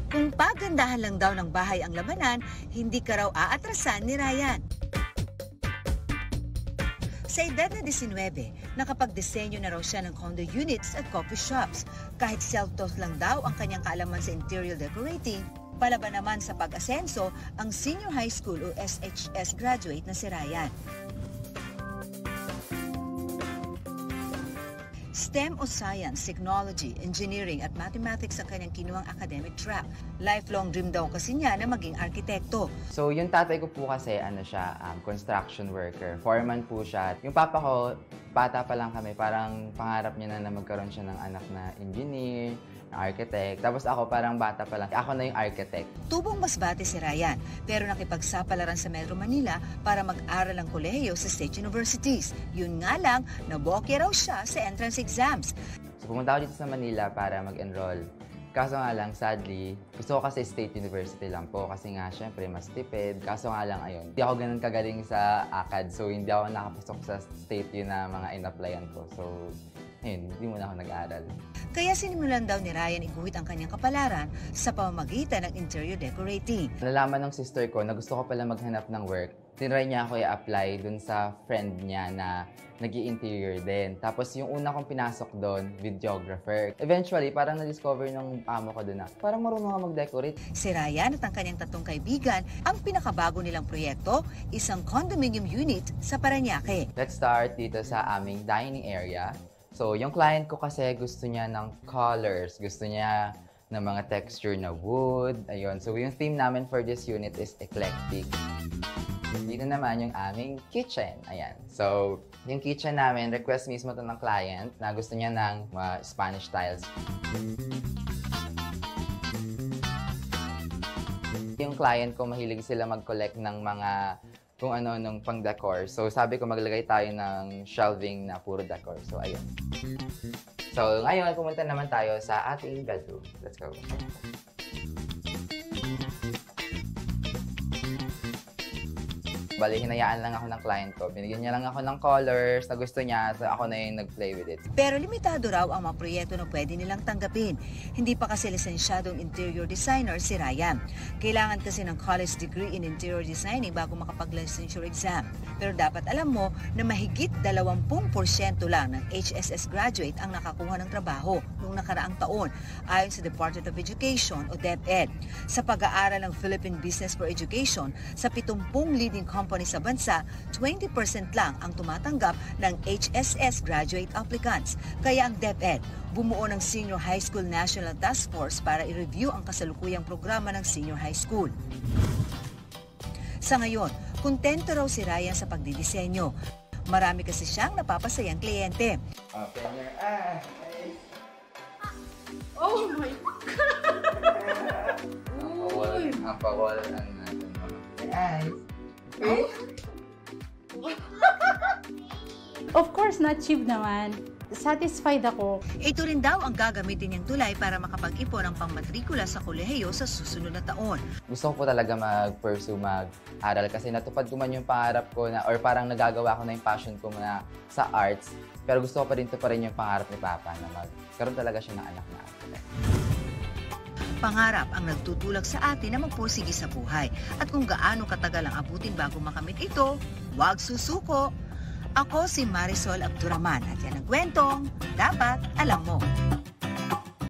Kung pagandahan lang daw ng bahay ang labanan, hindi ka raw aatrasan ni Ryan. Sa edad na 19, nakapagdisenyo na raw siya ng condo units at coffee shops. Kahit self-taught lang daw ang kanyang kaalaman sa interior decorating, palaban naman sa pag-asenso ang senior high school o SHS graduate na si Ryan. STEM o Science, Technology, Engineering at Mathematics ang kanyang kinuhang academic track. Lifelong dream daw kasi niya na maging arkitekto. So yung tatay ko po kasi construction worker, foreman po siya. Yung papa ko, bata pa lang kami, parang pangarap niya na magkaroon siya ng anak na engineer, na architect. Tapos ako parang bata pa lang, ako na yung architect. Tubong Masbate si Ryan, pero nakipagsapalaran sa Metro Manila para mag-aral ang kolehiyo sa state universities. Yun nga lang, nabokya raw siya sa entrance exams. So pumunta ako dito sa Manila para mag-enroll. Kaso nga lang, sadly, gusto ko kasi state university lang po kasi nga, syempre, mas tipid. Kaso nga lang, ayun, hindi ako ganun kagaling sa ACAD, so hindi ako nakapasok sa state yun na mga in-applyan ko. So, ayun, hindi muna ako nag-aaral. Kaya sinimulan daw ni Ryan iguhit ang kanyang kapalaran sa pamamagitan ng interior decorating. Nalaman ng sister ko na gusto ko pala maghanap ng work. Tinry niya ako i-apply dun sa friend niya na nag-i-interior din. Tapos yung una kong pinasok doon, videographer. Eventually, parang na-discover ng amo ko doon na parang marunong nga mag-decorate. Si Ryan at ang kanyang tatlong kaibigan, ang pinakabago nilang proyekto, isang condominium unit sa Parañaque. Let's start dito sa aming dining area. So, yung client ko kasi gusto niya ng colors, gusto niya ng mga texture na wood. Ayun. So, yung theme namin for this unit is eclectic. Dito naman yung aming kitchen. Ayan. So, yung kitchen namin, request mismo to ng client na gusto niya ng mga Spanish tiles. Yung client ko, mahilig sila mag-collect ng mga kung ano nung pang-decor. So, sabi ko maglagay tayo ng shelving na puro decor. So, ayun. So, ngayon, pumunta naman tayo sa ating bedroom. Let's go. Bali, hinayaan lang ako ng client ko. Binigyan niya lang ako ng colors na gusto niya, so ako na yung nag-play with it. Pero limitado raw ang mga proyekto na pwede nilang tanggapin. Hindi pa kasi lisensyadong interior designer si Ryan. Kailangan kasi ng college degree in interior designing bago makapag-licensure exam. Pero dapat alam mo na mahigit 20% lang ng HSS graduate ang nakakuha ng trabaho noong nakaraang taon ayon sa Department of Education o DepEd. Sa pag-aaral ng Philippine Business for Education, sa 70 leading company sa bansa, 20% lang ang tumatanggap ng HSS graduate applicants. Kaya ang DepEd bumuo ng Senior High School National Task Force para i-review ang kasalukuyang programa ng senior high school. Sa ngayon, kontento raw si Ryan sa pagdidisenyo. Marami kasi siyang napapasayang kliyente. Open your eyes. Oh my God! Ang pawal ang natin mga eyes. Of course, na-achieve naman. Satisfied ako. Ito rin daw ang gagamitin niyang tulay para makapag-ipon ng pangmatrikula sa kolehiyo sa susunod na taon. Gusto ko po talaga mag-pursue, mag-aral kasi natupad ko man yung pangarap ko na, or parang nagagawa ko na yung passion ko na sa arts. Pero gusto ko pa rin yung pangarap ni Papa na magkaroon talaga siya ng anak na architect. Pangarap ang nagtutulak sa atin na magpursige sa buhay. At kung gaano katagal ang abutin bago makamit ito, huwag susuko. Ako si Marisol Abduraman at yan ang kwentong dapat alam mo.